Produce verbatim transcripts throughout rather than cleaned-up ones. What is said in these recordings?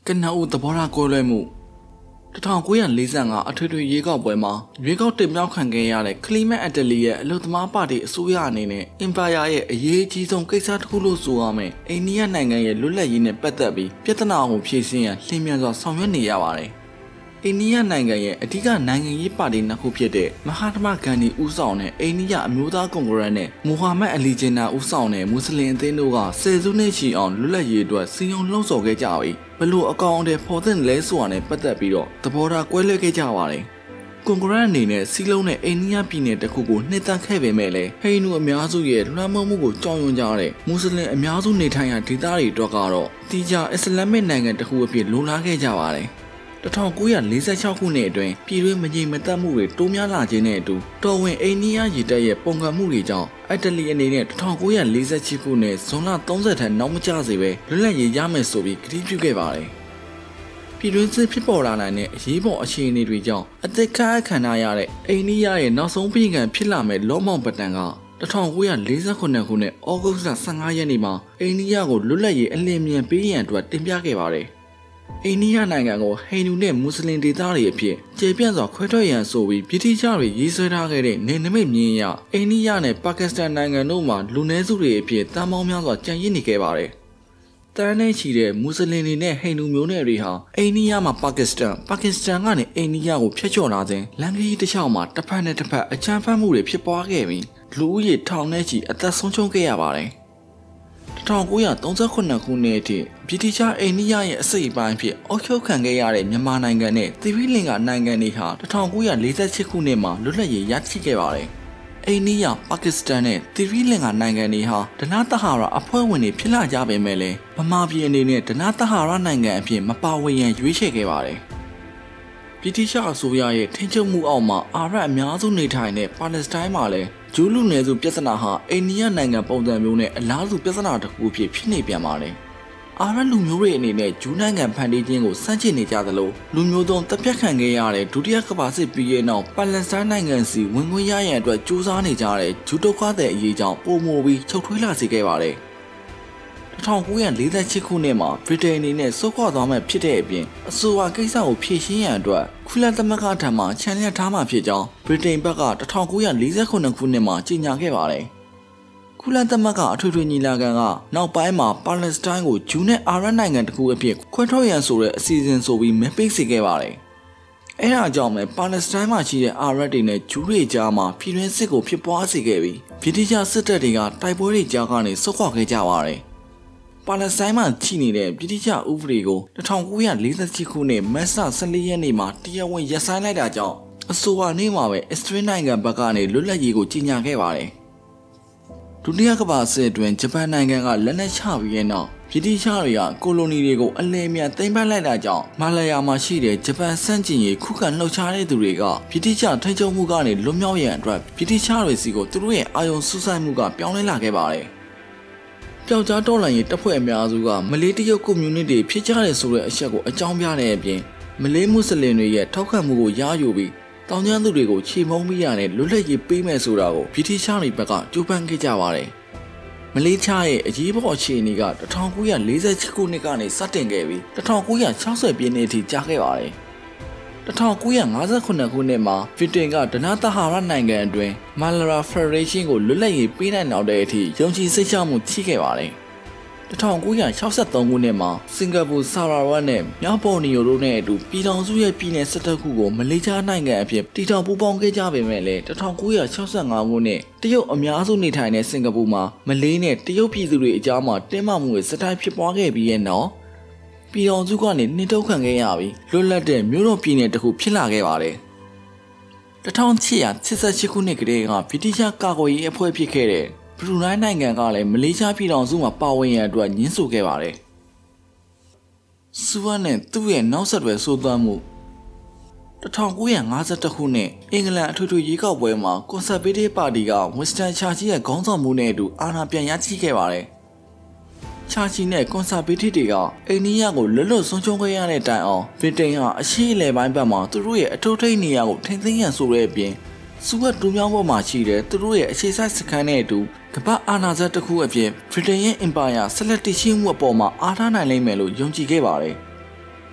ကနအူသဘောထားကွဲလွဲမှုတစ်ထောင်ကိုးရာလေးဆယ်ငါအထွေထွေရေကောက်ပွဲမှာရေကောက်တင်မြောက်ခံခဲ့ရတဲ့ကလီမက်အတလီရဲ့အလုသမားပါတီအစိုးရအနေနဲ့အင်ပါယာရဲ့အရေးအကြီးဆုံးကိစ္စတစ်ခုလို့ဆိုရမယ်အိန္ဒိယနိုင်ငံရဲ့လွတ်လပ်ရေးနဲ့ပတ်သက်ပြီးပြဿနာကိုဖြေရှင်းရန်လျင်မြန်စွာဆောင်ရွက်နေရပါတယ်အိန္ဒိယနိုင်ငံရဲ့အဓိကနိုင်ငံရေးပါတီနှစ်ခုဖြစ်တဲ့မဟာတမဂန္ဒီဦးဆောင်တဲ့အိန္ဒိယအမျိုးသားကွန်ဂရက်နဲ့မူဟာမက်အလီဂျင်နာဦးဆောင်တဲ့မွတ်စလင်အသင်းတို့ကဆယ်စုနှစ်ချီအောင်လွတ်လပ်ရေးအတွက်စီယုံလှုံ့ဆော်ခဲ့ကြပြီးဘလို့အကောင်အထည်ဖော်တဲ့လဲဆိုတာနဲ့ပတ်သက်ပြီးတော့သဘောထားကွဲလွဲခဲ့ကြပါတယ်။ကွန်ဂရက်အနေနဲ့စီလုံးနဲ့အိန္ဒိယပြည်နယ်တစ်ခုကိုနှိမ့်သက်ခဲ့ပေမဲ့လည်းဟိန္ဒူအများစုရဲ့လွှမ်းမိုးမှုကိုကြောက်ရွံ့ကြတဲ့မွတ်စလင်အများစုနေထိုင်ရာဒေသတွေအတွက်ကတော့တီဂျာအစ္စလာမစ်နိုင်ငံတစ်ခုအဖြစ်လုံလားခဲ့ကြပါတယ်။တစ်ထောင်ကိုးရာလေးဆယ်ခြောက်ခုနှစ်အတွင်းပြည်တွင်းမငြိမ်မသက်မှုတွေတိုးများလာခြင်းနဲ့အတူတော်ဝင်အိန္ဒိယရေတပ်ရဲ့ပုံကံမှုတွေကြောင့်အတလီအနေနဲ့တစ်ထောင်ကိုးရာလေးဆယ်ခြောက်ခုနှစ်ဇွန်လသုံးဆယ်ထက်နောက်မကျစေပဲလွတ်လပ်ရေးရမယ်ဆိုပြီးကတိပြုခဲ့ပါတယ်။ပြည်တွင်းစစ်ဖြစ်ပေါ်လာနိုင်တဲ့အရေးပေါ်အခြေအနေတွေကြောင့်အသက်ခါအခမ်းထားရတဲ့အိန္ဒိယရဲ့နောက်ဆုံးပြည်ကံဖြစ်လာမဲ့လောမောင်ပတန်ကတစ်ထောင်ကိုးရာလေးဆယ်ခုနှစ်ခုနှစ်ဩဂုတ်လဆယ့်ငါးရက်နေ့မှာအိန္ဒိယကိုလွတ်လပ်ရေးအလင်းမြန်ပေးရန်အတွက်တင်ပြခဲ့ပါတယ်။အိန္ဒိယနိုင်ငံကိုဟိန္ဒူနဲ့မွတ်စလင်ဒေသတွေအဖြစ်ကျေပြန့်စွာခွဲထွက်ရန်ဆိုပြီးပြည်ထတွေရေးဆွဲထားခဲ့တဲ့နေနမိတ်မြင်းရအိန္ဒိယနဲ့ပါကစ္စတန်နိုင်ငံတို့မှာလူနည်းစုတွေအဖြစ်တန်ပေါင်းများစွာကြံ့ရစ်နေခဲ့ပါတယ်။တန်းနဲ့ချီတဲ့မွတ်စလင်တွေနဲ့ဟိန္ဒူမျိုးနွယ်တွေဟာအိန္ဒိယမှာပါကစ္စတန်ပါကစ္စတန်ကနေအိန္ဒိယကိုဖျက်ချော်လာခြင်းလမ်းကြီးတစ်လျှောက်မှာတစ်ဖက်နဲ့တစ်ဖက်အကြမ်းဖက်မှုတွေဖြစ်ပွားခဲ့ပြီးလူဦးရေထောင်နဲ့ချီအသက်ဆုံးရှုံးခဲ့ရပါတယ်။တစ်ထောင်ကိုးရာသုံးဆယ်ခုနှစ်ခုနှစ်အထိပြည်ထအိန္ဒိယရဲ့အစိတ်အပိုင်းဖြစ်အောက်ချုပ်ခံခဲ့ရတဲ့မြန်မာနိုင်ငံနဲ့သီရိလင်္ကာနိုင်ငံတွေဟာတစ်ထောင်ကိုးရာလေးဆယ်ရှစ်ခုနှစ်မှာလွတ်လပ်ရေးရရှိခဲ့ပါတယ်။အိန္ဒိယပါကစ္စတန်နဲ့သီရိလင်္ကာနိုင်ငံတွေဟာဒနသဟာရအဖွဲ့ဝင်တွေဖြစ်လာကြပေမဲ့လည်းဗမာပြည်အနေနဲ့ဒနသဟာရနိုင်ငံအဖြစ်မပါဝင်ရန်ရွေးချယ်ခဲ့ပါတယ်။ပြည်ထအစိုးရရဲ့ထိန်းချုပ်မှုအောက်မှာအာရပ်အများစုနေထိုင်တဲ့ပါလက်စတိုင်းမှာလည်းဂျူးလူနည်းစုပြဿနာဟာအိန္ဒိယနိုင်ငံပုံစံမျိုးနဲ့အလားတူပြဿနာတစ်ခုဖြစ်ဖြစ်နေပြန်ပါတယ်။အာရပ်လူမျိုးတွေအနေနဲ့ဂျူးနိုင်ငံဖန်တီးခြင်းကိုစန့်ကျင်နေကြသလိုလူမျိုးသုံးတပ်ဖြတ်ခံခဲ့ရတဲ့ဒုတိယကမ္ဘာစစ်ပြီးရဲ့နောက်ပါလက်စတိုင်းနိုင်ငံစီဝင်ခွင့်ရရန်အတွက်ကြိုးစားနေကြတဲ့ဂျူးဒုက္ခသည်အရေးကြောင့်ပုံမိုပြီးချုပ်ထွေးလာစေခဲ့ပါတယ်။တစ်ထောင်ကိုးရာလေးဆယ်ရှစ်ခုနှစ်မှာဗြိတိန်အနေနဲ့ဆုတ်ခွာသွားမှဖြစ်တဲ့အပြင်အဆိုပါကိစ္စကိုဖြေရှင်းရန်အတွက်ကုလသမဂ္ဂထံမှချန်လျက်ထားမှဖြစ်ကြောင်းဗြိတိန်ဘက်ကတစ်ထောင်ကိုးရာလေးဆယ်ခုနှစ်ခုနှစ်မှာကြေညာခဲ့ပါတယ်။ကုလသမဂ္ဂအထွေထွေညီလာခံကနောက်ပိုင်းမှာပါလက်စတိုင်းကိုဂျူးနဲ့အာရပ်နိုင်ငံတခုအဖြစ်ခွဲထုတ်ရန်ဆိုတဲ့အစီအစဉ်ဆိုပြီးမဲပေးစေခဲ့ပါတယ်။အဲဒါကြောင့်ပဲပါလက်စတိုင်းမှာရှိတဲ့အာရပ်တွေနဲ့ဂျူးတွေကြားမှာပြည်တွင်းစစ်ကိုဖြစ်ပွားစေခဲ့ပြီးဗြိတိန်စစ်တပ်တွေကတိုက်ပွဲတွေကြားကနေဆုတ်ခွာခဲ့ကြပါတယ်။ပါလက်စတိုင်းမှာရှိနေတဲ့ပြည်ထဥပဒေကိုတစ်ထောင်ကိုးရာလေးဆယ်ရှစ်ခုနှစ်မတ်လဆယ့်လေးရက်နေ့မှာတရားဝင်ရပ်ဆိုင်းလိုက်တာကြောင့်အဆိုပါနေ့မှာပဲအစ္စရေးနိုင်ငံဘက်ကနေလွတ်လပ်ရေးကိုကြေညာခဲ့ပါတယ်။ဒုတိယကမ္ဘာစစ်အတွင်းဂျပန်နိုင်ငံကလက်နက်ချပြီးတဲ့နောက်ပြည်ထတွေကကိုလိုနီတွေကိုအလင်းမြန်သိမ်းပိုက်လိုက်တာကြောင့်မာလာယာမှာရှိတဲ့ဂျပန်စန့်ကျင်ရေးခုခံလှုပ်ရှားတဲ့သူတွေကပြည်ထထိန်းချုပ်မှုကနေလွတ်မြောက်ရန်အတွက်ပြည်ထတွေစီကိုသူတို့ရဲ့အာရုံစူးစိုက်မှုကပြောင်းလဲလာခဲ့ပါတယ်။ပျောက်ကြားတော်လှန်ရေးတပ်ဖွဲ့အများစုကမလေးတရုတ်ကွန်မြူနတီဖြစ်ကြတဲ့ဆိုတဲ့အချက်ကိုအကြောင်းပြတဲ့အပြင်မလေးမွတ်စလင်တွေရဲ့ထောက်ခံမှုကိုရယူပြီးတောင်ကျမ်းသူတွေကိုချေမှုန်းမိရတဲ့လွတ်လပ်ရေးပေးမယ်ဆိုတာကိုပြည်ထချားတွေဘက်ကကြိုးပမ်းခဲ့ကြပါတယ်။မလေးချားရဲ့အရေးပေါ်အခြေအနေကတစ်ထောင်ကိုးရာလေးဆယ်ရှစ်ခုနှစ်ကနေစတင်ခဲ့ပြီးတစ်ထောင်ကိုးရာခြောက်ဆယ်ပြည့်နှစ်အထိကြာခဲ့ပါတယ်။တစ်ထောင်ကိုးရာငါးဆယ်ခုနှစ်ခုနှစ်မှာဗြိတိန်ကဒနသဟာရနိုင်ငံအတွင်းမာလာရာဖက်ဒရေးရှင်းကိုလွတ်လပ်ရေးပေးနိုင်တော့တဲ့အထိယုံကြည်စိတ်ချမှုရှိခဲ့ပါတယ်။တစ်ထောင်ကိုးရာခြောက်ဆယ်သုံးခုနှစ်မှာစင်ကာပူဆာရာဝတ်နဲ့မြောက်ပေါ်နီယိုတို့နဲ့အတူပြည်ထောင်စုရဲ့ပြည်နယ်၁၁ခုကိုမလေးရှားနိုင်ငံအဖြစ်တည်ထောင်ပူးပေါင်းခဲ့ကြပေမဲ့လည်းတစ်ထောင်ကိုးရာခြောက်ဆယ်ငါခုနှစ်တရုတ်အများစုနေထိုင်တဲ့စင်ကာပူမှာမလေးနဲ့တရုတ်ပြည်သူတွေအကြားမှာတင်းမာမှုတွေစတိုင်းဖြစ်ပွားခဲ့ပြီးရဲ့နောက်ပြည်တော်စုကနေနှင်ထုတ်ခံခဲ့ရပြီးလွတ်လပ်တဲ့မြို့တော်ပြည်နယ်တစ်ခုဖြစ်လာခဲ့ပါတယ်။တစ်ထောင်ရှစ်ရာရှစ်ဆယ်ရှစ်ခုနှစ်ကတည်းကဗြိတိန်ကာကွယ်ရေးအဖွဲ့ဖြစ်ခဲ့တဲ့ဘရူနိုင်းနိုင်ငံကလည်းမလေးရှားပြည်တော်စုမှာပါဝင်ရန်အတွက်ညှင်းဆိုခဲ့ပါတယ်။စူဝါနဲ့သူ့ရဲ့နောက်ဆက်တွဲဆိုးသွမ်းမှုတစ်ထောင်ကိုးရာငါးဆယ်တစ်ခုနှစ်အင်္ဂလန်အထွေထွေရွေးကောက်ပွဲမှာကွန်ဆာဗေးတစ်ပါတီကဝစ်စတန်ချာချီရဲ့ခေါင်းဆောင်မှုနဲ့အတူအာဏာပြန်ရရှိခဲ့ပါတယ်။ချာချီနဲ့ကွန်ဆာဗေးတစ်တွေကအိန္ဒိယကိုလွတ်လွတ်ဆုံးရှုံးခဲ့ရတဲ့တိုင်အောင်ဗြိတိန်ဟာအရှေ့အလယ်ပိုင်းဘက်မှာသူတို့ရဲ့အထူးထိပ်နေရာကိုထိန်းသိမ်းရန်ဆိုတဲ့အပြင်စူဝတ်တူမြောင်းပေါ်မှာရှိတဲ့သူတို့ရဲ့အခြေစိုက်စခန်းနဲ့အတူကမ္ဘာအာဏာစက်တစ်ခုအဖြစ်ဗြိတိန်ရဲ့အင်ပါယာဆက်လက်တည်ရှိမှုအပေါ်မှာအားထားနိုင်လိမ့်မယ်လို့ယုံကြည်ခဲ့ပါတယ်။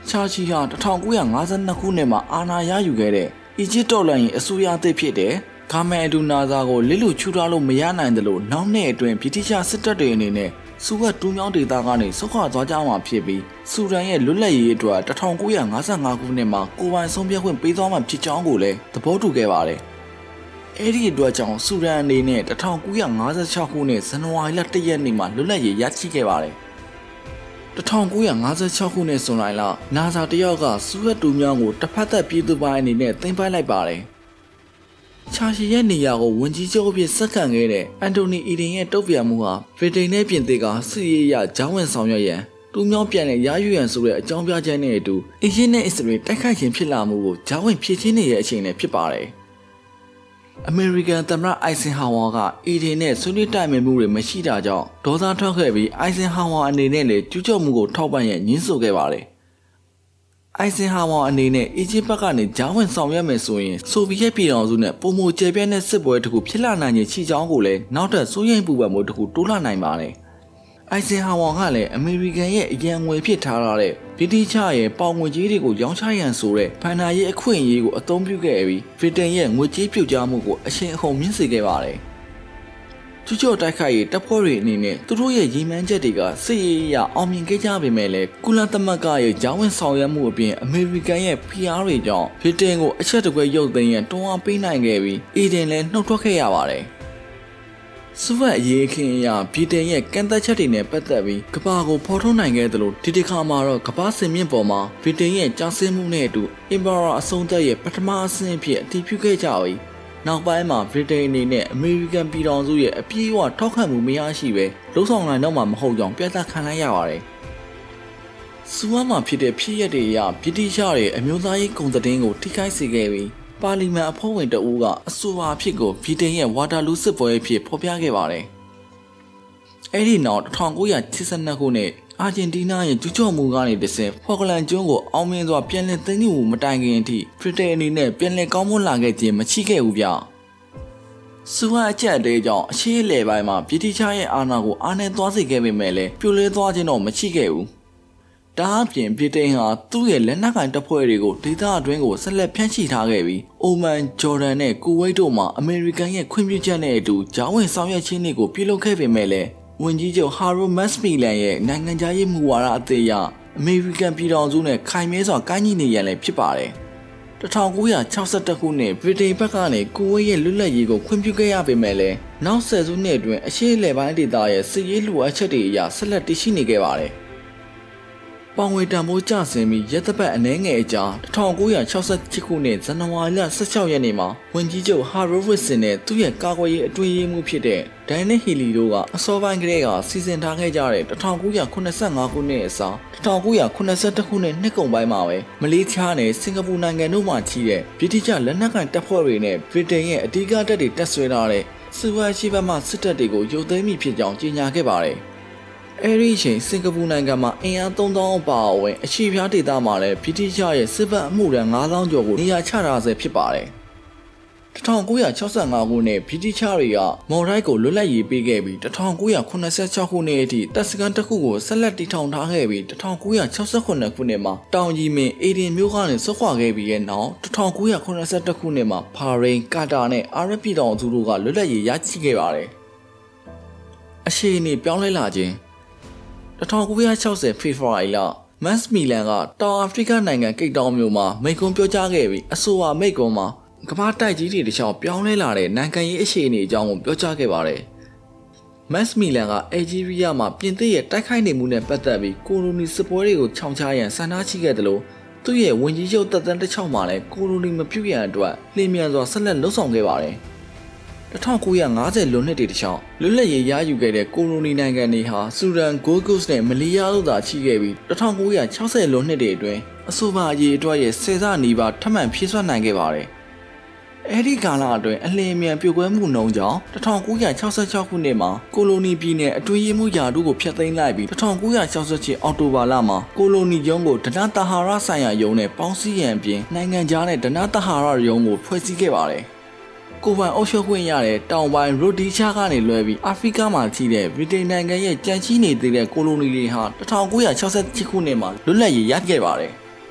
ချာချီဟာတစ်ထောင်ကိုးရာငါးဆယ်နှစ်ခုနှစ်မှာအာဏာရယူခဲ့တဲ့အီဂျစ်တော်လှန်ရေးအစိုးရသစ်ဖြစ်တဲ့ဂါမယ်အဒူနာဇာကိုလစ်လူချူထားလို့မရနိုင်တယ်လို့နောက်နှစ်အတွင်းဗြိတိရှစစ်တပ်တွေအနေနဲ့စူဝတ်တူးမြောင်းဒေသကနေဆုတ်ခွာသွားကြမှာဖြစ်ပြီးဆူဒန်ရဲ့လွတ်လပ်ရေးအတွက်တစ်ထောင်ကိုးရာငါးဆယ်ငါးခုနှစ်မှာကိုပိုင်ဆုံးဖြတ်ခွင့်ပေးသွားမှာဖြစ်ကြောင်းကိုလည်းသဘောတူခဲ့ပါတယ်။အဲဒီအတွက်ကြောင့်ဆူဒန်အနေနဲ့တစ်ထောင်ကိုးရာငါးဆယ်ခြောက်ခုနှစ်ဇန်နဝါရီလတစ်ရက်နေ့မှာလွတ်လပ်ရေးရရှိခဲ့ပါတယ်။တစ်ထောင်ကိုးရာငါးဆယ်ခြောက်ခုနှစ်ဇွန်လလာနာဇာတယောက်ကစူဝတ်တူးမြောင်းကိုတစ်ဖက်သက်ပြည်သူပိုင်းအနေနဲ့သိမ်းပိုက်လိုက်ပါတယ်။ချာရှီရဲ့နေရာကိုဝန်ကြီးချုပ်အဖြစ်ဆက်ခံခဲ့တဲ့အန်တိုနီအီဒင်ရဲ့တုံ့ပြန်မှုဟာဗြိတိန်နဲ့ပြင်သစ်ကစစ်ရေးအရဂျောင်းဝင်ဆောင်ရွက်ရန်တူးမြောင်းပြန်လည်ရယူရန်ဆိုတဲ့အကြောင်းပြချက်နဲ့အတူအီဂျစ်နဲ့အစ္စရေးတိုက်ခိုက်ခြင်းဖြစ်လာမှုကိုဂျောင်းဝင်ဖြည့်ချင်းနေတဲ့အချိန်နဲ့ဖြစ်ပါတယ်။အမေရိကန်သမ္မတအိုက်ဆင်ဟာဝါကအီဒင်နဲ့ဆွေးနွေးတိုင်ပင်မှုတွေမရှိတာကြောင့်ဒေါသထွက်ခဲ့ပြီးအိုက်ဆင်ဟာဝါအနေနဲ့လည်းကျူးကျော်မှုကိုထောက်ပံ့ရန်ညှင်းဆိုခဲ့ပါတယ်။အိုက်ဆင်ဟာဝါအနေနဲ့အီဂျစ်ဘက်ကနေဂျာဝင်ဆောင်ရွက်မယ်ဆိုရင်ဆိုဗီယက်ပြည်ထောင်စုနဲ့ပုံမကျေပြန့်တဲ့စစ်ပွဲတစ်ခုဖြစ်လာနိုင်ခြင်းရှိကြောင်းကိုလည်းနောက်ထပ်စိုးရိမ်ပူပန်မှုတစ်ခုတိုးလာနိုင်ပါတယ်။အိုက်ဆင်ဟာဝါကလည်းအမေရိကန်ရဲ့အရန်ငွေဖြစ်ထားတဲ့ဗြိတိချရဲ့ပေါင်ငွေကြီးတွေကိုရောင်းချရန်ဆိုတဲ့ဖန်နာရေးအခွင့်အရေးကိုအသုံးပြုခဲ့ပြီးဗြိတိန်ရဲ့ငွေကြေးပြုတ်ကျမှုကိုအရှင်အဟုန်မြင့်စေခဲ့ပါတယ်။ကျူးကျော်တိုက်ခိုက်ရေးတပ်ဖွဲ့တွေအနေနဲ့သူတို့ရဲ့ရည်မှန်းချက်တွေကစစ်ရေးအရအောင်မြင်ခဲ့ကြပေမဲ့လည်းကုလသမဂ္ဂရဲ့ဂျာဝင်ဆောင်ရွက်မှုအပြင်အမေရိကန်ရဲ့ဖိအားတွေကြောင့်ဗြိတိန်ကိုအချက်တကွဲရုပ်သိမ်းရန်တွန်းအားပေးနိုင်ခဲ့ပြီးအီဒင်လည်းနှုတ်ထွက်ခဲ့ရပါတယ်။စူဝတ်အရေးအခင်းအရဗြိတိန်ရဲ့ကန့်သတ်ချက်တွေနဲ့ပတ်သက်ပြီးကမ္ဘာကိုဖော်ထုတ်နိုင်ခဲ့သလိုဒီတစ်ခါမှာတော့ကမ္ဘာစင်မြင့်ပေါ်မှာဗြိတိန်ရဲ့ကြာဆင်းမှုနဲ့အတူအင်ပါရာအဆုံးသတ်ရဲ့ပထမအဆင့်အဖြစ်အတည်ပြုခဲ့ကြပြီးနောက်ပိုင်းမှာဗြိတိန်အနေနဲ့အမေရိကန်ပြည်ထောင်စုရဲ့အပြည့်အဝထောက်ခံမှုမရရှိပဲလှုပ်ဆောင်နိုင်တော့မှာမဟုတ်ကြောင်းပြသခံလိုက်ရပါတယ်။စူဝါမှာဖြစ်တဲ့ဖြစ်ရပ်တွေအရဗြိတိရှတွေအမျိုးသားရေးဂုဏ်သတင်းကိုထိခိုက်စေခဲ့ပြီးပါလီမန်အဖွဲ့ဝင်တအူးကအဆိုပါအဖြစ်ကိုဗြိတိန်ရဲ့ဝါတာလူးစစ်ပွဲအဖြစ်ဖော်ပြခဲ့ပါတယ်။အဲဒီနောက်တစ်ထောင်ကိုးရာရှစ်ဆယ်နှစ်ခုနှစ်အာဂျင်တီးနားရဲ့ကျူးကျော်မှုကနေတဆင့်ဖော်ကလန်ကျွန်းကိုအောင်မြင်စွာပြန်လည်သိမ်းယူမှုမတိုင်ခင်အထိဗြိတိန်အနေနဲ့ပြန်လည်ကောင်းမွန်လာခဲ့ခြင်းမရှိခဲ့ဘူးဗျ။စူဝါအချက်အသေးကြောင့်အရှေ့အလယ်ပိုင်းမှာဗြိတိရှရဲ့အာဏာကိုအားနည်းသွားစေခဲ့ပေမဲ့လည်းပြိုလဲသွားခြင်းတော့မရှိခဲ့ဘူး။ဒါအပြင်ဗြိတိန်ဟာသူ့ရဲ့လက်နက်ကိုင်တပ်ဖွဲ့တွေကိုဒေသအတွင်းကိုဆက်လက်ဖြန့်ချိထားခဲ့ပြီးအိုမန်ဂျော်ဒန်နဲ့ကူဝိတ်တို့မှာအမေရိကန်ရဲ့ခွင့်ပြုချက်နဲ့အတူဂျာဝင်ဆောင်ရွက်ခြင်းတွေကိုပြုလုပ်ခဲ့ပေမဲ့လည်းဝန်ကြီးချုပ်ဟာရိုမတ်မီလန်ရဲ့နိုင်ငံခြားရေးမူဝါဒအသစ်အရအမေရိကန်ပြည်ထောင်စုနဲ့ခိုင်မြဲစွာကိုင်းညီနေရန်လည်းဖြစ်ပါတယ်။တစ်ထောင်ကိုးရာခြောက်ဆယ်တစ်ခုနှစ်ဗြိတိန်ဘက်ကနေကူဝိတ်ရဲ့လွတ်လပ်ရေးကိုခွင့်ပြုခဲ့ရပေမဲ့လည်းနောက်ဆယ်စုနှစ်အတွင်းအရှေ့အလယ်ပိုင်းဒေသရဲ့စစ်ရေးလိုအပ်ချက်တွေအရဆက်လက်တည်ရှိနေခဲ့ပါတယ်။ပေါင်ဝေတံမိုးကျဆင်းပြီးရက်သပတ်အနှဲငယ်အကြာတစ်ထောင်ကိုးရာခြောက်ဆယ်ရှစ်ခုနှစ်ဇန်နဝါရီလဆယ့်ခြောက်ရက်နေ့မှာဝန်ကြီးချုပ်ဟာရိုဝစ်ဆင်နဲ့သူ့ရဲ့ကာကွယ်ရေးအတွင်းရေးမှူးဖြစ်တဲ့ဒိုင်နစ်ဟီလီတို့ကအစောပိုင်းကတည်းကစီစဉ်ထားခဲ့ကြတဲ့တစ်ထောင်ကိုးရာခုနှစ်ဆယ့်ငါးခုနှစ်အစားတစ်ထောင်ကိုးရာခုနှစ်ဆယ့်တစ်ခုနှစ်နှစ်ကုန်ပိုင်းမှာပဲမလေးရှားနဲ့စင်ကာပူနိုင်ငံတို့မှချီတဲ့ဗြိတိရှလက်နက်ကိုင်တပ်ဖွဲ့တွေနဲ့ဗြိတိန်ရဲ့အဓိကတပ်တွေတပ်ဆွဲထားတဲ့စစ်ဝါရှိဘက်မှစစ်တပ်တွေကိုရုပ်သိမ်းမိဖြစ်ကြောင်းကြေညာခဲ့ပါတယ်။အဲဒီအချိန်စင်ကာပူနိုင်ငံမှာအင်အားသုံးသောင်းအပါအဝင်အရှိပြားဒေသမှာလည်းဗြိတိရှရဲ့စစ်ဘက်အမှုရန်ငါးသောင်းကျော်ကိုနေရာချထားဆဲဖြစ်ပါတယ်။တစ်ထောင်ကိုးရာခြောက်ဆယ်ငါးခုနှစ်ဗြိတိရှတွေကမော်ရိုက်ကိုလွတ်လပ်ရေးပေးခဲ့ပြီးတစ်ထောင်ကိုးရာခုနှစ်ဆယ့်ခြောက်ခုနှစ်အထိတပ်စခန်းတစ်ခုကိုဆက်လက်တည်ထောင်ထားခဲ့ပြီးတစ်ထောင်ကိုးရာခြောက်ဆယ်ခုနှစ်ခုနှစ်မှာတောင်ကြီးမင်းအေဒင်မြို့ကနေဆွတ်ခွာခဲ့ပြီးတဲ့နောက်တစ်ထောင်ကိုးရာခုနှစ်ဆယ့်တစ်ခုနှစ်မှာဘာရိန်ကာတာနဲ့အာရပ်ပြည်ထောင်စုတို့ကလွတ်လပ်ရေးရရှိခဲ့ပါတယ်။အရှိန်နဲ့ပြောင်းလဲလာခြင်းတစ်ထောင်ကိုးရာခြောက်ဆယ်ဖေဖော်ဝါရီလမတ်မီလန်ကတောင်အာဖရိကနိုင်ငံကိတ်တောင်မြို့မှာမိန့်ခွန်းပြောကြားခဲ့ပြီးအဆိုပါမိန့်ခွန်းမှာကမ္ဘာတိုက်ကြီးတွေတခြားပြောင်းလဲလာတဲ့နိုင်ငံရေးအခြေအနေအကြောင်းကိုပြောကြားခဲ့ပါတယ်။မတ်မီလန်ကအယ်ဂျီးရီးယားမှာပြင်သစ်ရဲ့တိုက်ခိုက်နေမှုနဲ့ပတ်သက်ပြီးကိုလိုနီစစ်ပွဲတွေကိုခြောင်ချရန်ဆန္ဒရှိခဲ့တယ်လို့သူ့ရဲ့ဝန်ကြီးချုပ်တပ်သားတစ်ချောင်းမှာလည်းကိုလိုနီမပြုတ်ရန်အတွက်လျင်မြန်စွာဆက်လက်လှုပ်ဆောင်ခဲ့ပါတယ်။တစ်ထောင်ကိုးရာငါးဆယ်လွန်နှစ်တွေတခြားလွတ်လပ်ရေးရယူခဲ့တဲ့ကိုလိုနီနိုင်ငံတွေဟာဆူဒန်ဂိုဂုတ်နဲ့မလီယာတို့သာရှိခဲ့ပြီးတစ်ထောင်ကိုးရာခြောက်ဆယ်လွန်နှစ်တွေအတွင်းအဆိုပါအရေးအတွက်ရဲ့ဆယ်ဆနီးပါးထပ်မံဖြည့်ဆွတ်နိုင်ခဲ့ပါတယ်။အဲဒီကာလအတွင်းအလင်းမြန်ပြိုကွဲမှုနှုန်းကြောင့်တစ်ထောင်ကိုးရာခြောက်ဆယ်ခြောက်ခုနှစ်မှာကိုလိုနီပြည်နယ်အတွင်းရေးမှုယာတို့ကိုဖျက်သိမ်းလိုက်ပြီးတစ်ထောင်ကိုးရာခြောက်ဆယ်ရှစ်အောက်တိုဘာလမှာကိုလိုနီရုံးကိုဒနတဟာရဆိုင်ရာရုံးနဲ့ပေါင်းစည်းရန်အပြင်နိုင်ငံခြားနဲ့ဒနတဟာရရုံးကိုဖွဲ့စည်းခဲ့ပါတယ်။ကိုပိုင်အုပ်ချုပ်ခွင့်ရတဲ့တောင်ပိုင်းရိုဒီချာကနေလွဲပြီးအာဖရိကမှာရှိတဲ့ဗြိတိန်နိုင်ငံရဲ့ကြံ့ရှိနေသေးတဲ့ကိုလိုနီတွေဟာတစ်ထောင်ကိုးရာခြောက်ဆယ်ရှစ်ခုနှစ်မှာလွတ်လပ်ရေးရခဲ့ပါတယ်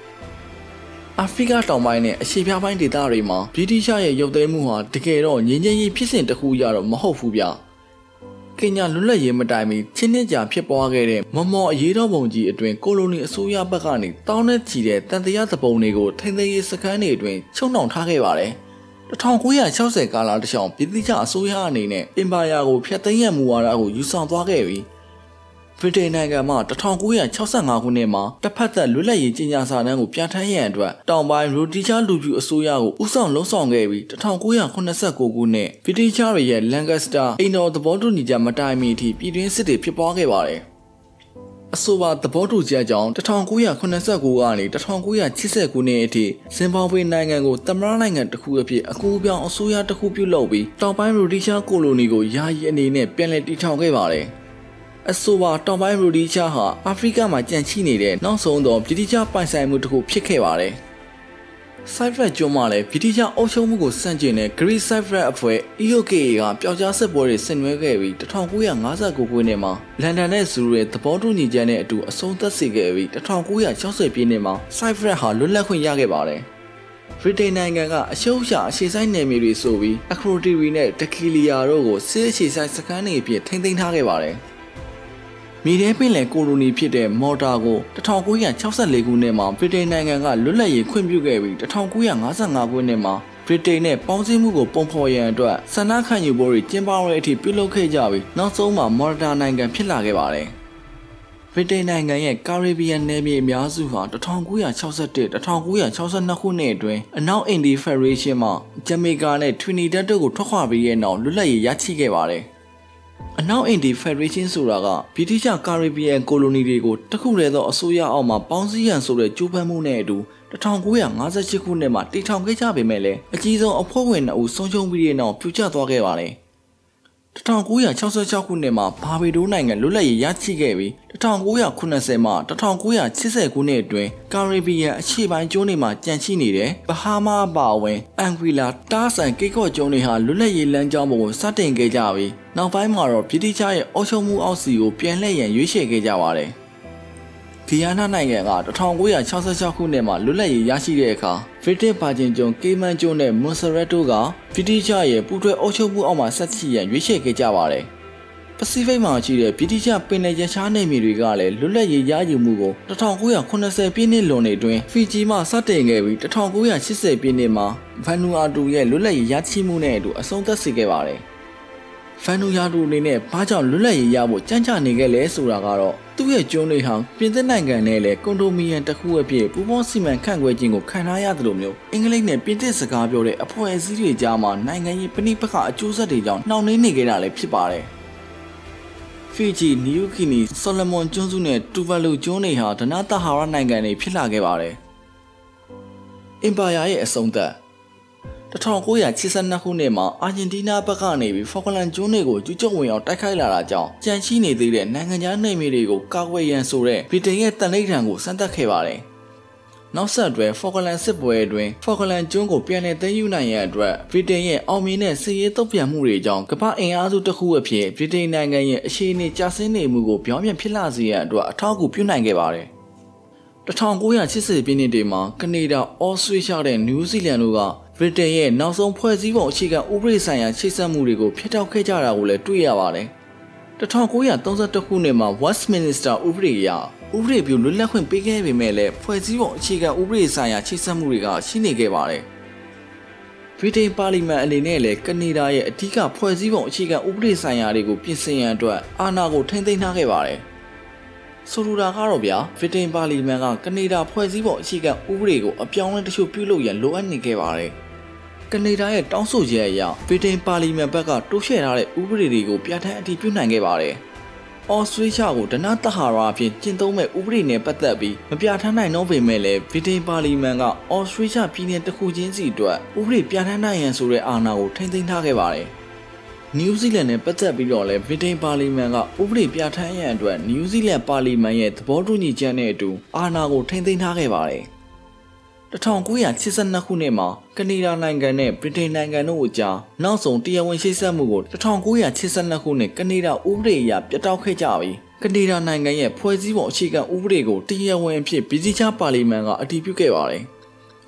အာဖရိကတောင်ပိုင်းနဲ့အရှေ့မြောက်ပိုင်းဒေသတွေမှာဗြိတိရှရဲ့ရုပ်သိမ်းမှုဟာတကယ်တော့ငြိမ်းချမ်းရေးဖြစ်စဉ်တစ်ခုရတော့မဟုတ်ဘူးဗျ။ကင်ညာလွတ်လပ်ရေးမတိုင်မီချင်းနှစ်ကြာဖြစ်ပွားခဲ့တဲ့မမော်အရေးတော်ပုံကြီးအတွင်းကိုလိုနီအစိုးရဘက်ကနေတောင်းနဲ့ချီတဲ့တန်တရားသပုံတွေကိုထိန်းသိမ်းရေးစခန်းတွေအတွင်းချုံနှောင်ထားခဲ့ပါတယ်။၁၉၆၀ကာလတခြားဗြိတိရှအစိုးရအနေနဲ့အင်ပါယာကိုဖျက်သိမ်းရမူဝါဒကိုယူဆောင်သွားခဲ့ပြီးဗြိတိန်နိုင်ငံမှာ၁၉၆၅ခုနှစ်မှာတစ်ဖက်သက်လွတ်လပ်ရေးကြေညာစာတမ်းကိုပြဋ္ဌာန်းရန်အတွက်တောင်ပိုင်းရိုတီချာလူပြူအစိုးရကိုဦးဆောင်လှုံ့ဆော်ခဲ့ပြီး၁၉၇၉ခုနှစ်ဗြိတိချာတွေရဲ့လန်ကစတာအိမ်တော်သဘောတူညီချက်မတိုင်မီအထိပြည်တွင်းစစ်တွေဖြစ်ပွားခဲ့ပါတယ်။အဆိုပါသဘောတူချက်ကြောင့်၁၉၇၉ကနေ၁၉၈၀ခုနှစ်အထိဇင်ဘာဘွေနိုင်ငံကိုသမ္မတနိုင်ငံတစ်ခုအဖြစ်အကူအပြောင်းအစိုးရတစ်ခုပြုလုပ်ပြီးတောင်ပိုင်းရိုတီချာကိုလိုနီကိုယာယီအနေနဲ့ပြန်လည်တည်ထောင်ခဲ့ပါတယ်။အဆိုပါတောင်ပိုင်းရိုတီချာဟာအာဖရိကမှာကြန့်ရှိနေတဲ့နောက်ဆုံးသောဗြိတိချာပိုင်ဆိုင်မှုတစ်ခုဖြစ်ခဲ့ပါတယ်။ဆိုက်ဖရက်ကျွန်းမှာလည်းဗြိတိချာအုပ်ချုပ်မှုကိုစန့်ကျင်တဲ့ Great Cypriot အဖွဲ့ E O K A ကပျောက်ကြားစစ်ပွဲတွေဆင်နွှဲခဲ့ပြီး၁၉၅၉ခုနှစ်မှာလန်ဒန်နဲ့ဇူရီရဲ့သဘောတူညီချက်နဲ့အတူအဆုံးသတ်စေခဲ့ပြီး၁၉၆၀ပြည့်နှစ်မှာဆိုက်ဖရက်ဟာလွတ်လပ်ခွင့်ရခဲ့ပါတယ်။ဗြိတိန်နိုင်ငံကအရှုံးရှာအခြေဆိုင်နယ်မြေတွေဆိုပြီးအခရိုတီရီနဲ့တကီလီယာတို့ကိုစစ်အခြေဆိုင်စခန်းတွေအဖြစ်ထိန်းသိမ်းထားခဲ့ပါတယ်။မြေထဲပင်လယ်ကိုလိုနီဖြစ်တဲ့မော်တာကို၁၉၆၄ခုနှစ်မှာဗြိတိန်နိုင်ငံကလွတ်လပ်ရေးခွင့်ပြုခဲ့ပြီး၁၉၅၅ခုနှစ်မှာဗြိတိန်နဲ့ပေါင်းစည်းမှုကိုပုံဖော်ရန်အတွက်ဆန္ဒခံယူပွဲတွေကျင်းပတဲ့အထိပြုလုပ်ခဲ့ကြပြီးနောက်ဆုံးမှာမော်တာနိုင်ငံဖြစ်လာခဲ့ပါတယ်။ဗြိတိန်နိုင်ငံရဲ့ကာရေဘီယံနယ်မြေအများစုဟာ၁၉၆၁-၁၉၆၂ခုနှစ်အတွင်းအနောက်အင်ဒီဖက်ဒရေးရှင်းမှာဂျမေကာနဲ့ထရီနီဒတ်တို့ကိုထွက်ခွာပြီးတဲ့နောက်လွတ်လပ်ရေးရရှိခဲ့ပါတယ်။အနောက်အင်ဒီဖက်ဒရေးရှင်းဆိုတာကဗြိတိရှကာရေဘီယံကိုလိုနီတွေကိုတခုတည်းသောအစိုးရအောက်မှာပေါင်းစည်းရန်ဆိုတဲ့ကြိုးပမ်းမှုနဲ့အတူ၁၉၅၈ခုနှစ်မှာတည်ထောင်ခဲ့ကြပေမဲ့လည်းအကြီးဆုံးအဖွဲ့ဝင်နှစ်ဦးဆုံးရှုံးပြီးတဲ့နောက်ပြိုကျသွားခဲ့ပါတယ်။၁၉၆၆ခုနှစ်မှာဘာဘီဒိုးနိုင်ငံလွတ်လပ်ရေးရရှိခဲ့ပြီး၁၉၇၀မှ၁၉၈၀ခုနှစ်အတွင်းကာရေဘီယံအရှေ့ပိုင်းကျွန်းတွေမှာကြန့်ရှိနေတဲ့ဘဟားမားအပါအဝင်အန်ဂွီလာတားဆန်ကိတ်ကော့ကျွန်းတွေဟာလွတ်လပ်ရေးလမ်းကြောင်းပေါ်ကိုစတင်ခဲ့ကြပြီးနောက်ပိုင်းမှာတော့ဗြိတိရှရဲ့အုပ်ချုပ်မှုအောက်စီကိုပြန်လှည့်ရန်ရွေးချယ်ခဲ့ကြပါတယ်။ဂီယာနာနိုင်ငံက၁၉၆၆ခုနှစ်မှာလွတ်လပ်ရေးရရှိတဲ့အခါဗြိတိဗာဂျင်ကျွန်းကေမန်ကျွန်းနဲ့မွန်ဆရက်တိုကဗြိတိရှရဲ့ပူးတွဲအုပ်ချုပ်မှုအောက်မှာဆက်ရှိရန်ရွေးချယ်ခဲ့ကြပါတယ်။ပစိဖိတ်မှာရှိတဲ့ဗြိတိရှပင်လယ်ရရှားနယ်မြေတွေကလည်းလွတ်လပ်ရေးရယူမှုကို၁၉၇၀ပြည့်နှစ်လွန်နေတွင်ဖီဂျီမှစတင်ခဲ့ပြီး၁၉၈၀ပြည့်နှစ်မှာဗန်နူအာတူရဲ့လွတ်လပ်ရေးရရှိမှုနဲ့အတူအဆုံးသတ်စေခဲ့ပါတယ်။ဖန်နူယာတူအနေနဲ့ဘာကြောင့်လွတ်လပ်ရေးရဖို့ကြမ်းကြနေခဲ့လဲဆိုတာကတော့သူ့ရဲ့ကျွန်းတွေဟာပြင်သစ်နိုင်ငံနဲ့လည်းကွန်ဒိုမီယံတစ်ခုအဖြစ်ပူးပေါင်းစီမံခန့်ခွဲခြင်းကိုခံထားရတယ်လို့မျိုးအင်္ဂလိပ်နဲ့ပြင်သစ်စကားပြောတဲ့အဖွဲ့အစည်းတွေကြားမှာနိုင်ငံရေးပဋိပက္ခအကျိုးဆက်တွေကြောင့်နှောင့်နှေးနေခဲ့တာလည်းဖြစ်ပါတယ်။ဖီဂျီ၊နယူးဂီနီ၊ဆော်လမွန်ကျွန်းစုနဲ့တူဗာလူကျွန်းတွေဟာဒနာသဟာရနိုင်ငံတွေဖြစ်လာခဲ့ပါတယ်။အင်ပါယာရဲ့အဆုံးသတ်၁၉၈၂ခုနှစ်မှာအာဂျင်တီးနားဘက်ကနေပြီးဖော်ကလန်ကျွန်းတွေကိုကျူးကျော်ဝင်အောင်တိုက်ခိုက်လာတာကြောင့်ကြန့်ရှိနေသေးတဲ့နိုင်ငံခြားနယ်မြေတွေကိုကာကွယ်ရန်ဆိုတဲ့ဗြိတိန်ရဲ့တန်လိပ်ထံကိုစမ်းသပ်ခဲ့ပါတယ်။နောက်ဆက်တွဲဖော်ကလန်စစ်ပွဲအတွင်းဖော်ကလန်ကျွန်းကိုပြန်လည်သိမ်းယူနိုင်ရန်အတွက်ဗြိတိန်ရဲ့အောင်မြင်တဲ့စစ်ရေးတုံ့ပြန်မှုတွေကြောင့်ကမ္ဘာအင်အားစုတစ်ခုအဖြစ်ဗြိတိန်နိုင်ငံရဲ့အခြေအနေကျဆင်းနေမှုကိုပြောင်းပြန်ဖြစ်လာစေရန်အတွက်အထောက်အကူပြုနိုင်ခဲ့ပါတယ်။၁၉၈၀ပြည့်နှစ်တွေမှာကနေဒါ၊ဩစတြေးလျနဲ့နယူးဇီလန်တို့ကဗြိတိန်ရဲ့နောက်ဆုံးဖွဲ့စည်းပုံအခြေခံဥပဒေဆိုင်ရာချိတ်ဆက်မှုတွေကိုဖျက်တောက်ခဲ့ကြတာကိုလည်းတွေ့ရပါတယ်။၁၉၃၁ခုနှစ်မှာ Westminster ဥပဒေအရဥပဒေပြုလွတ်လပ်ခွင့်ပေးခဲ့ပေမဲ့လည်းဖွဲ့စည်းပုံအခြေခံဥပဒေဆိုင်ရာချိတ်ဆက်မှုတွေကရှိနေခဲ့ပါတယ်။ဗြိတိန်ပါလီမန်အနေနဲ့လည်းကနေဒါရဲ့အဓိကဖွဲ့စည်းပုံအခြေခံဥပဒေဆိုင်ရာတွေကိုပြင်ဆင်ရန်အတွက်အာဏာကိုထိန်းသိမ်းထားခဲ့ပါတယ်။ဆိုလိုတာကတော့ဗျာဗြိတိန်ပါလီမန်ကကနေဒါဖွဲ့စည်းပုံအခြေခံဥပဒေကိုအပြောင်းအလဲတချို့ပြုလုပ်ရန်လိုအပ်နေခဲ့ပါတယ်။ကနေဒါရဲ့တောင်းဆိုချက်အရဗြိတိန်ပါလီမန်ဘက်ကတိုးချဲ့ထားတဲ့ဥပဒေတွေကိုပြဋ္ဌာန်းအတည်ပြုနိုင်ခဲ့ပါတယ်။ဩစတြေးလျကိုဒနာသဟာရအဖြစ်ကျင့်သုံးမဲ့ဥပဒေနဲ့ပတ်သက်ပြီးမပြဋ္ဌာန်းနိုင်တော့ပေမဲ့လည်းဗြိတိန်ပါလီမန်ကဩစတြေးလျပြည်နယ်တစ်ခုချင်းစီအတွက်ဥပဒေပြဋ္ဌာန်းနိုင်ရန်ဆိုတဲ့အာဏာကိုထိန်းသိမ်းထားခဲ့ပါတယ်။နယူးဇီလန်နဲ့ပတ်သက်ပြီးတော့လည်းဗြိတိန်ပါလီမန်ကဥပဒေပြဋ္ဌာန်းရန်အတွက်နယူးဇီလန်ပါလီမန်ရဲ့သဘောတူညီချက်နဲ့အတူအာဏာကိုထိန်းသိမ်းထားခဲ့ပါတယ်။၁၉၈၂ခုနှစ်မှာကနေဒါနိုင်ငံနဲ့ဗြိတိန်နိုင်ငံတို့အကြားနောက်ဆုံးတရားဝင်ချိတ်ဆက်မှုကို၁၉၈၂ခုနှစ်ကနေဒါဥပဒေအရပြတ်တောက်ခဲ့ကြပြီးကနေဒါနိုင်ငံရဲ့ဖွဲ့စည်းပုံအခြေခံဥပဒေကိုတရားဝင်အဖြစ်ဗြိတိန်ပါလီမန်ကအတည်ပြုခဲ့ပါတယ်။ အ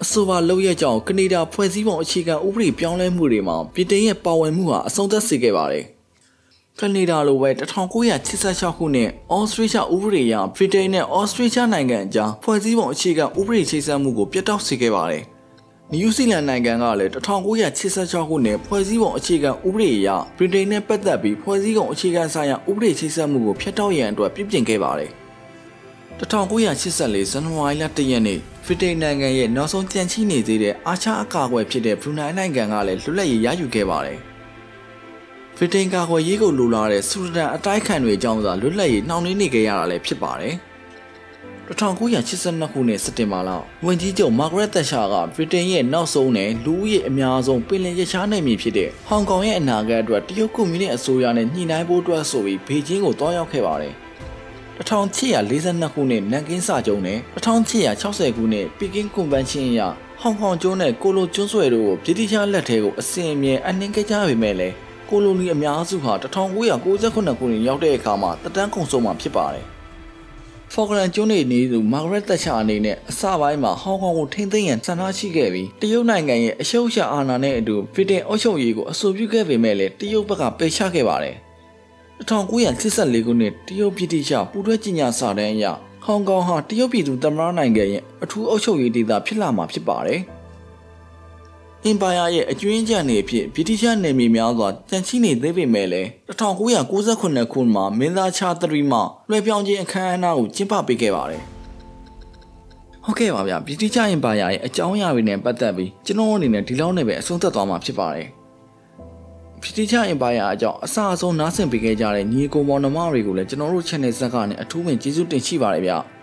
အဆိုပါလုပ်ရကြောင်းကနေဒါဖွဲ့စည်းပုံအခြေခံဥပဒေပြောင်းလဲမှုတွေမှာဗြိတိန်ရဲ့ပါဝင်မှုဟာအဆုံးသတ်စေခဲ့ပါတယ်။ကနေဒါလိုပဲတစ်ထောင်ကိုးရာချစ်ဆယ့်ခြောက်ခုနှစ်ဩစတြေးလျဥပဒေအရဗြိတိန်နဲ့ဩစတြေးလျနိုင်ငံအကြားဖွဲ့စည်းပုံအခြေခံဥပဒေချိတ်ဆက်မှုကိုပြတ်တောက်စေခဲ့ပါတယ်။နယူးဇီလန်နိုင်ငံကလည်းတစ်ထောင်ကိုးရာချစ်ဆယ့်ခြောက်ခုနှစ်ဖွဲ့စည်းပုံအခြေခံဥပဒေအရဗြိတိန်နဲ့ပတ်သက်ပြီးဖွဲ့စည်းပုံအခြေခံဆိုင်ရာဥပဒေချိတ်ဆက်မှုကိုဖျက်တောက်ရန်အတွက်ပြစ်ပြင်ခဲ့ပါတယ်။တစ်ထောင်ကိုးရာချစ်ဆယ့်လေး ဇန်နဝါရီလတစ်ရက်နေ့ဗြိတိန်နိုင်ငံရဲ့နောက်ဆုံးကြံချိနေသေးတဲ့အာချာအကာအကွယ်ဖြစ်တဲ့ဘရူနိုင်းနိုင်ငံကလည်းလွတ်လပ်ရေးရယူခဲ့ပါတယ်။ဗြိတိန်ကာကွယ်ရေးကိုလိုလားတဲ့ဆူဒန်အတိုက်ခံတွေအကြောင်းသာလွတ်လပ်ရေးနှောင့်နှေးနေခဲ့ရတာလည်းဖြစ်ပါတယ်။တစ်ထောင်ကိုးရာချစ်ဆယ့်နှစ်ခုနှစ်စက်တင်ဘာလဝန်ကြီးချုပ်မာဂရက်သက်ရှာကဗြိတိန်ရဲ့နောက်ဆုံးနဲ့လူဦးရေအများဆုံးပင်လယ်ရရှားနယ်မြေဖြစ်တဲ့ဟောင်ကောင်ရဲ့အနာဂတ်အတွက်တရုတ်ကွန်မြူနစ်အစိုးရနဲ့ညှိနှိုင်းဖို့အတွက်ဆိုပြီးဘေကျင်းကိုတွားရောက်ခဲ့ပါတယ်။တစ်ထောင်ချစ်ရာလေးဆယ့်နှစ်ခုနှစ်နန်ကင်းစာချုပ်နဲ့တစ်ထောင်ချစ်ရာခြောက်ဆယ်ခုနှစ်ပီကင်းကွန်ဗန်ရှင်းအရဟောင်ကောင်ကျွန်းနဲ့ကိုလိုကျွန်းဆွယ်တို့ကိုဗြိတိရှလက်ထဲကိုအစဉ်အမြဲအနှင်းခဲ့ကြပေမဲ့လည်းကိုလိုနီအများစုဟာတစ်ထောင်ကိုးရာကိုးဆယ့်ခုနှစ်ခုနှစ်ရောက်တဲ့အခါမှာတတန်းကုန်ဆုံးမှာဖြစ်ပါတယ်။ဖော်ကလန်ကျွန်းနေနေသူမာဂရက်သက်ချာအနေနဲ့အစပိုင်းမှာဟောင်ကောင်ကိုထိန်းသိမ်းရန်ဆန္ဒရှိခဲ့ပြီးတရုတ်နိုင်ငံရဲ့အရှုံးရှာအာဏာနဲ့အတူဗြိတိန်အုပ်ချုပ်ရေးကိုအဆိုပြုခဲ့ပေမဲ့လည်းတရုတ်ဘက်ကပယ်ချခဲ့ပါတယ်။တစ်ထောင်ကိုးရာချစ်ဆယ့်လေးခုနှစ်တရုတ်ပြည်တိကျပူးတွဲကြီးညာစာတမ်းအရဟောင်ကောင်ဟာတရုတ်ပြည်သူသမ္မတနိုင်ငံရဲ့အထူးအုပ်ချုပ်ရေးဒေသဖြစ်လာမှာဖြစ်ပါတယ်။အင်ပါယာရဲ့အကျွင်းကြံနေအဖြစ်ဗြိတိရှနယ်မြေများစွာကြံချိနေသေးပေမဲ့လည်းတစ်ထောင်ကိုးရာကိုးဆယ့်ခုနှစ်ခုမှာမင်းသားချာသရီမှလွှဲပြောင်းခြင်းအခမ်းအနားကိုကျင်းပပေးခဲ့ပါတယ်။ဟုတ်ကဲ့ပါဗျာဗြိတိရှအင်ပါယာရဲ့အကြောင်းအရာတွေနဲ့ပတ်သက်ပြီးကျွန်တော်အနေနဲ့ဒီလောက်နဲ့ပဲအဆုံးသတ်သွားမှာဖြစ်ပါတယ်။ဗြိတိရှအင်ပါယာအကြောင်းအစအဆုံးနားဆင်ပေးခဲ့ကြတဲ့ညီအကိုမောင်နှမတွေကိုလည်းကျွန်တော်တို့ channel ဇက်ကနေအထူးပင်ကျေးဇူးတင်ရှိပါတယ်ဗျာ။